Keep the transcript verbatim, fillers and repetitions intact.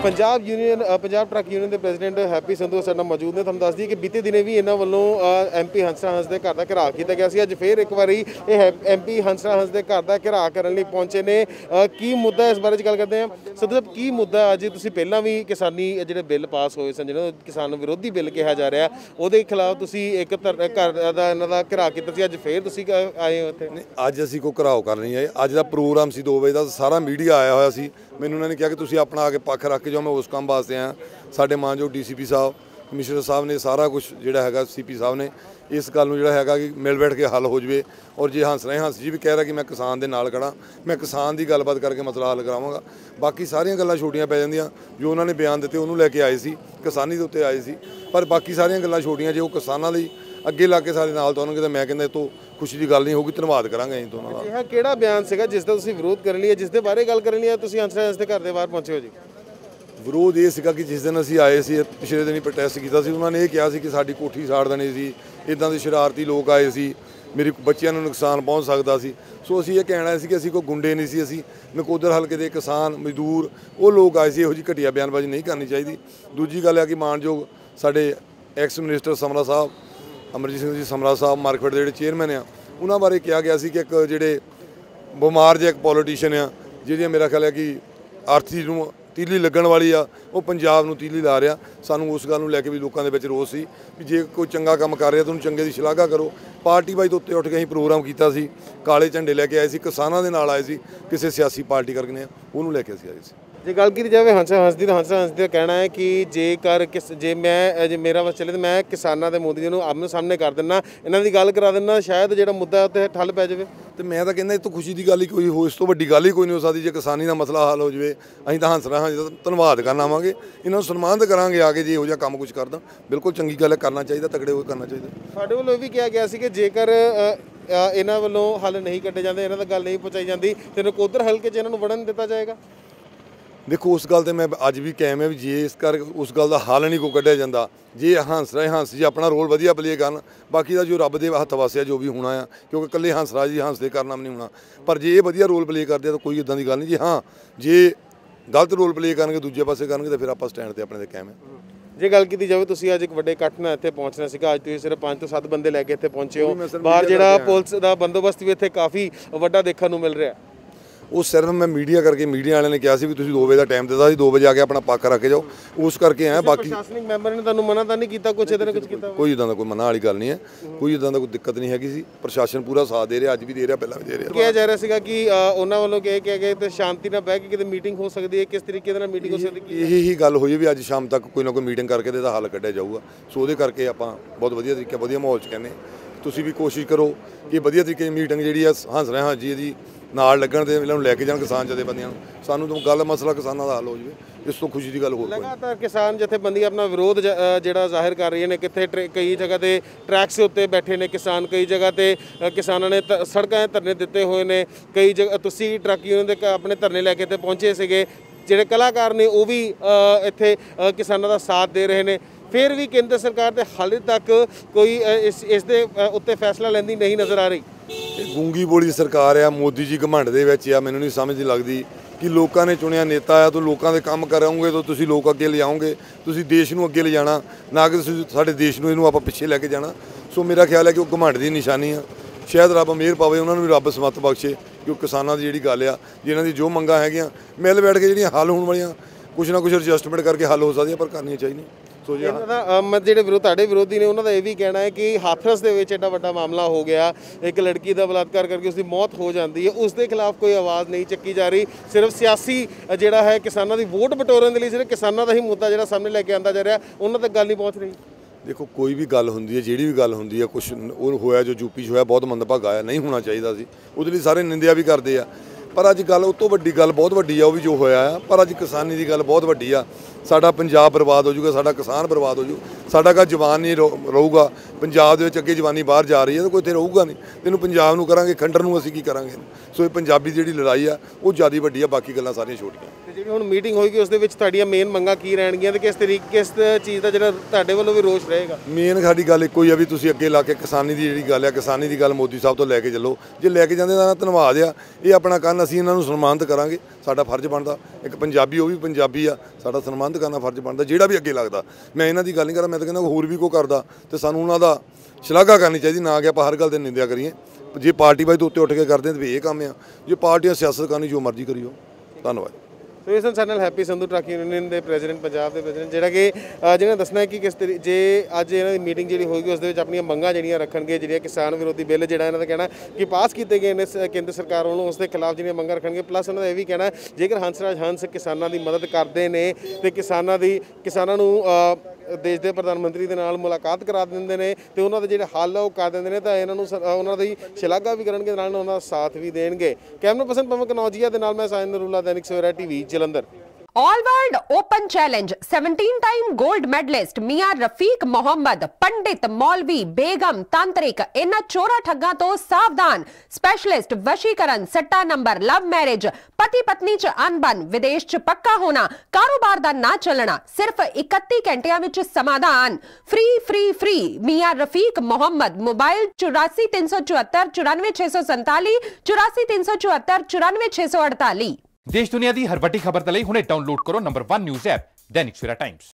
Punjab union Punjab truck union के president Happy Sandhu साडे नाल मौजूद ने। तुहानूं दस दी कि बीते दिने भी इन्हां वल्लों एम पी हंसरा हंस के घर का घिराव किया गया सी। अज फिर एक बारी एम पी हंसरा हंस के घर का घिराव करने लई पहुंचे ने। की मुद्दा इस बारे गल करते हैं संधू साहब, की मुद्दा अज तुसीं पहलां भी किसानी जिहड़े बिल पास होए सन, जिन्हां किसान विरोधी बिल कहा जा रहा, उहदे खिलाफ तुसीं एक घर दा इन्हां दा घिराव कीता सी, अज फिर तुसीं आए हो इत्थे? अज असीं कोई घिराव कर नहीं आए। अज दा प्रोग्राम सी दो बजे का, सारा मीडिया आया होया सी। मैनूं उन्होंने कहा कि तुसीं अपना आके पक्ष रख के जाओ, मैं उस काम वास्ते आया। साडे मानयोग डी सी पी साहब, कमिश्नर साहब ने सारा कुछ जिहड़ा हैगा सी पी साहब ने इस गल नूं जिहड़ा हैगा कि मिल बैठ के हल हो जाए। और जे हंस रहे हंस जी भी कह रहा कि मैं किसान दे नाल खड़ा, मैं किसान की गलबात करके मसला हल करावांगा। बाकी सारियां गल्लां छोटियां पै जांदियां। जो उन्होंने बयान दिते उन्होंने लैके आए सी, किसानी दे उत्ते आए सी, पर बाकी सारियां गल्लां छोटियां जे वो किसानां लई अगे ला के सारे नाल तुहानूं तो मैं कहंदा तो खुशी की गल नहीं होगी। धन्यवाद करांगे असीं दोनां दा। अजिहा किहड़ा बयान सीगा जिस दा तुसीं विरोध करन लई, जिस दे बारे गल करन लई तुसीं हंसरा हंस दे घर दे बाहर पहुंचे हो जी? विरोध ये सीगा कि जिस दिन असीं आए सी, पिछले दिन ही प्रोटेस्ट किया सी, उन्होंने ये कहा कि साडी कोठी साड़ देनी सी, इदां दे शरारती लोग आए सी, मेरे बच्चों को नुकसान पहुँच सकता सी। सो असीं ये कहना सी कि असीं कोई गुंडे नहीं सी, असीं नकोदर हल्के के किसान मजदूर वो लोग आए सी। इहो जी घटिया बयानबाजी नहीं करनी चाहिए। दूजी गल है कि मानयोग साडे एक्स मिनिस्टर समरा साहब, अमरजीत सिंह जी समरा साहब मार्केट के जोड़े चेयरमैन आ, उन्होंने बारे कहा गया कि एक जोड़े बीमार जो एक पॉलीटिशियन आ, जी मेरा ख्याल है कि आरती नूं तीली लगन वाली आ, वो पंजाब नूं तीली ला रहा। सानूं उस गल नूं लैके भी लोगों के रोस सी भी जे कोई चंगा काम कर रहा तो उन्होंने चंगे की शलाघा करो। पार्टी वाइज उत्ते उठ के असीं प्रोग्राम किया सी, काले झंडे लैके आए सी, किसानां दे नाल आए सी, किसी सियासी पार्टी करके नहीं उन्होंने लैके असीं आए सी। जे गल की जाए हंसा हंस दी, हंसा हंस का कहना है कि जेकर किस जे मैं जे मेरा बस चले तो मैं किसानों के मोदी जी नूं आमने सामने कर दिना, इन्हां दी गल करा दिना, शायद जिहड़ा मुद्दा है उत्ते ठल पै जावे। तो मैं तो कहना इस तो खुशी की गल ही कोई हो, इस तो वड्डी गल ही कोई नहीं हो सकती। जे किसानी का मसला हल हो जाए, असीं तां हंस रहे हाँ, धन्नवाद करन आवांगे, इन्हां नूं सन्मानित करांगे आके जे इहो जिहा काम कुछ करदा। बिल्कुल चंगी गल है, करना चाहिए, तगड़े होके करना चाहिए। साडे वल्लों भी कहा गया सी कि जेकर इन्हां वल्लों हल नहीं कड्ढे जांदे, इन्हां दा गल नहीं पहुँचाई जाती तो नकोदर हल्के च इन्हां नूं वड़न दिता जाएगा। देखो उस गल ते मैं अज भी कायम है भी जे इस कर उस गल का हल नहीं कोई कढ़िया जाता। जे हंस रहे हंस जी अपना रोल वधिया प्ले करन, बाकी का जो रब दे हत्थ वासिया जो भी होना है, क्योंकि कल्ले हंसराज जी हंसदे करना भी नहीं होना। पर जे ये वधिया रोल प्ले करते तो कोई इदां दी गल नहीं। जी हाँ जे गलत रोल प्ले करनगे दूजे पासे करनगे तो फिर आप स्टैंड ते अपने ते कायम है। जे गल की जाए तुसीं अज एक वड्डे इकट्ठ नाल इत्थे पहुंचना सीगा, अज तुसीं सिर्फ पांच तो सत्त बंदे लैके इत्थे पहुंचे हो। बाहर जिहड़ा पुलिस दा बंदोबस्त भी इत्थे काफ़ी वड्डा देखण नूं मिल रहा। उस सिर्फ मैं मीडिया करके मीडिया वाले ने कहा कि तुसीं दो बजे का टाइम दिता सी, दो बजे आके अपना पक्ष रख के जाओ, उस करके आए। बाकी प्रशासनिक मैंबर ने तुहानूं मना तां नहीं कीता, कुछ इदां कुछ कीता? कोई इदां दा कोई मना वाली गल नहीं है, कोई इदां दा कोई दिक्कत नहीं हैगी सी। प्रशासन पूरा साथ दे रहा, अज भी दे रहा, पहला भी दे रहा। कहा जा रहा सीगा कि उन्हां वल्लों कह के गए तो शांति नाल बैठ के किते मीटिंग हो सकती है, किस तरीके नाल मीटिंग हो सकती है? यही ही गल होई भी अज शाम तक कोई ना कोई मीटिंग करके तो हल कढ़िया जाऊगा। सो उहदे करके आपां बहुत वधिया तरीके वधिया माहौल च कहने तुसीं भी कोशिश करो कि वधिया तरीके मीटिंग जिहड़ी आ हंस रहे हाँ जी जी नाल लगन ते इन्हां नूं लैके जाण किसान जथेबंदियां नूं, सानूं तो गल मसला किसानां दा हल हो जाए, इस तो खुशी की गल हो। लगातार किसान जथेबंदियां अपना विरोध जिहड़ा जाहिर कर रही ने, कित्थे कई जगह ते ट्रैक्स उत्ते बैठे ने किसान, कई जगह ते किसानां ने सड़कां धरने दिते हुए ने, कई जगह तुसीं ट्रक यूनियन दे अपने धरने लैके इत्थे पहुंचे सीगे, जिहड़े कलाकार ने वो भी इत्थे किसानां दा साथ दे रहे ने। फिर भी केंद्र सरकार दे हाले तक कोई इस इस दे उत्ते फैसला लैंदी नहीं नज़र आ रही। गूंगी बोली सरकार आ, मोदी जी घमंड दे विच आ, मैनूं नहीं समझ लगदी कि लोगों ने चुनिया नेता आ तो लोगों के काम कराओगे तो तुसीं लोग अगे ले जाओगे, तुसीं देश नूं अगे ले जाना, ना कि तुसीं साडे देश नूं इहनूं आपां पिछे लैके जाना। सो मेरा ख्याल है कि वो घमंड की निशानी आ। शायद रब मेहर पावे, उन्होंने भी रब समत बख्शे कि किसानों की जिहड़ी गल आ, जिन्हां दी जो मंगां हैगियां मिल बैठ के जिहड़ियां हल होण वालियां कुछ ना कुछ एडजस्टमेंट करके हल हो सकदियां, पर करनी चाहिए। सो जी हाँ जो विरोध तुहाडे विरोधी ने उन्होंने यह भी कहना है कि हाथरस दे विच एडा वड्डा मामला हो गया, एक लड़की का बलात्कार करके उसकी मौत हो जाती है, उसके खिलाफ कोई आवाज़ नहीं चुकी जा रही। सिर्फ सियासी जिहड़ा है किसानों की वोट बटोरन के लिए सिर्फ किसानों का ही मुद्दा जिहड़ा सामने लैके आंदा जा रहा, उन्होंने तक गल नहीं पहुँच रही। देखो कोई भी गल होंदी है, जिहड़ी भी गल होंदी है, कुछ वो होया जो यूपी च होया बहुत मंदभागा है, नहीं होना चाहिए सी, उहदे लई सारे निंदिया भी करते हैं। पर अज गल उस तो वड्डी गल बहुत वड्डी आ, वो भी जो होया है, पर अज किसानी की गल बहुत वड्डी आ। साडा पंजाब बर्बाद हो जाऊगा, साडा किसान बर्बाद हो जू, साडा का जवान नहीं रहूगा। पंजाब दे विच अगे जवानी बाहर जा रही है तो कोई इत्थे रहूगा नहीं, इहनूं पंजाब नूं करांगे खंडर नूं असीं की करांगे। सो ये पंजाबी जिहड़ी लड़ाई आ वो ज़्यादा वड्डी आ, बाकी गल्लां सारियां छोटियां। ਜਿਹੜੀ ਹੁਣ ਮੀਟਿੰਗ ਹੋਏਗੀ ਉਸ ਦੇ ਵਿੱਚ ਤੁਹਾਡੀਆਂ ਮੇਨ ਮੰਗਾਂ ਕੀ ਰਹਿਣਗੀਆਂ ਤੇ ਕਿਸ ਤਰੀਕੇ ਕਿਸ ਚੀਜ਼ ਦਾ ਜਿਹੜਾ ਤੁਹਾਡੇ ਵੱਲੋਂ ਵੀ ਰੋਸ਼ ਰਹੇਗਾ? ਮੇਨ ਸਾਡੀ ਗੱਲ ਇੱਕੋ ਹੀ ਆ ਵੀ ਤੁਸੀਂ ਅੱਗੇ ਲਾ ਕੇ ਕਿਸਾਨੀ ਦੀ ਜਿਹੜੀ ਗੱਲ ਆ ਕਿਸਾਨੀ ਦੀ ਗੱਲ ਮੋਦੀ ਸਾਹਿਬ ਤੋਂ ਲੈ ਕੇ ਚੱਲੋ। ਜੇ ਲੈ ਕੇ ਜਾਂਦੇ ਤਾਂ ਧੰਨਵਾਦ ਆ, ਇਹ ਆਪਣਾ ਕੰਨ ਅਸੀਂ ਇਹਨਾਂ ਨੂੰ ਸਨਮਾਨਿਤ ਕਰਾਂਗੇ, ਸਾਡਾ ਫਰਜ਼ ਬਣਦਾ। ਇੱਕ ਪੰਜਾਬੀ ਉਹ ਵੀ ਪੰਜਾਬੀ ਆ, ਸਾਡਾ ਸਨਮਾਨਿਤ ਕਰਨਾ ਫਰਜ਼ ਬਣਦਾ ਜਿਹੜਾ ਵੀ ਅੱਗੇ ਲੱਗਦਾ। ਮੈਂ ਇਹਨਾਂ ਦੀ ਗੱਲ ਨਹੀਂ ਕਰਦਾ, ਮੈਂ ਤਾਂ ਕਹਿੰਦਾ ਹੋਰ ਵੀ ਕੋਈ ਕਰਦਾ ਤੇ ਸਾਨੂੰ ਉਹਨਾਂ ਦਾ ਸ਼ਲਾਘਾ ਕਰਨੀ ਚਾਹੀਦੀ, ਨਾ ਕਿ ਆਪਾਂ ਹਰ ਗੱਲ ਤੇ ਨਿੰਦਿਆ ਕਰੀਏ। ਜੇ ਪਾਰਟੀ ਵਾਈਜ਼ ਉੱਤੇ ਉੱਠ ਕੇ ਕਰਦੇ ਤਾਂ ਵੀ ਇਹ ਕੰਮ ਆ, ਜੇ ਪਾਰਟੀਆਂ ਸਿਆਸਤ ਕਰਨੀ ਜੋ ਮਰਜ਼ੀ ਕਰੀਓ। ਧੰਨਵਾਦ। ਸੋ ਇਸ ਸਾਡੇ ਨਾਲ ਹੈਪੀ ਸੰਧੂ ਟਰੱਕ ਯੂਨੀਅਨ ਦੇ ਪ੍ਰੈਜ਼ੀਡੈਂਟ ਪੰਜਾਬ ਦੇ ਪ੍ਰੈਜ਼ੀਡੈਂਟ ਜਿਹੜਾ ਕਿ ਜਿਹਨੇ ਦੱਸਣਾ ਹੈ ਕਿ ਕਿਸ ਤਰੀ ਜੇ ਅੱਜ ਇਹਨਾਂ ਦੀ ਮੀਟਿੰਗ ਜਿਹੜੀ ਹੋਏਗੀ ਉਸ ਦੇ ਵਿੱਚ ਆਪਣੀਆਂ ਮੰਗਾਂ ਜਿਹੜੀਆਂ ਰੱਖਣਗੇ, ਜਿਹੜੀਆਂ ਕਿਸਾਨ ਵਿਰੋਧੀ ਬਿੱਲ ਜਿਹੜਾ ਇਹਨਾਂ ਦਾ ਕਹਿਣਾ ਕਿ ਪਾਸ ਕੀਤੇ ਗਏ ਨੇ ਕੇਂਦਰ ਸਰਕਾਰ ਵੱਲੋਂ ਉਸ ਦੇ ਖਿਲਾਫ ਜਿਹੜੀਆਂ ਮੰਗਾਂ ਰੱਖਣਗੇ। ਪਲੱਸ ਉਹਨਾਂ ਦਾ ਇਹ ਵੀ ਕਹਿਣਾ ਜੇਕਰ ਹੰਸਰਾਜ ਹੰਸ ਕਿਸਾਨਾਂ ਦੀ ਮਦਦ ਕਰਦੇ ਨੇ ਤੇ ਕਿਸਾਨਾਂ ਦੀ ਕਿਸਾਨਾਂ ਨੂੰ ਦੇਸ਼ ਦੇ ਪ੍ਰਧਾਨ ਮੰਤਰੀ ਦੇ ਨਾਲ ਮੁਲਾਕਾਤ ਕਰਾ ਦਿੰਦੇ ਨੇ ਤੇ ਉਹਨਾਂ ਦੇ ਜਿਹੜੇ ਹੱਲ ਉਹ ਕਰ ਦਿੰਦੇ ਨੇ ਤਾਂ ਇਹਨਾਂ ਨੂੰ ਉਹਨਾਂ ਦੀ ਸ਼ਲਾਘਾ ਵੀ ਕਰਨਗੇ, ਨਾਲ ਉਹਨਾਂ ਦਾ ਸਾਥ ਵੀ ਦੇਣਗੇ। ਕੈਮਰਾ ਪਰਸਨ ਪਵਨ ਕਨੌਜੀਆ ਦੇ ਨਾਲ ਮੈਂ Sain Narula, Dainik Savera TV, Jalandhar. All world open challenge seventeen time gold medallist Mian Rafiq Mohammad, पंडित, मौलवी, बेगम, तांत्रिक, इन्हां चोरा ठग्गां तो सावधान। स्पेशलिस्ट वशीकरण, सट्टा नंबर, लव मैरिज, पति पत्नी च अनबन, विदेश च पक्का होना, कारोबार दा ना चलना, सिर्फ इकत्ती घंटियां विच समाधान। Free free free Mian Rafiq Mohammad. Mobile चौरासी तीन सौ चौहत्तर चौरानवे छे सौ संताली, चौरासी तीन सौ चौहत्तर चौरानवे छे सौ अड़ताली। देश दुनिया की हर वड्डी खबर दे लई हुणे डाउनलोड करो number one news app Dainik Savera times.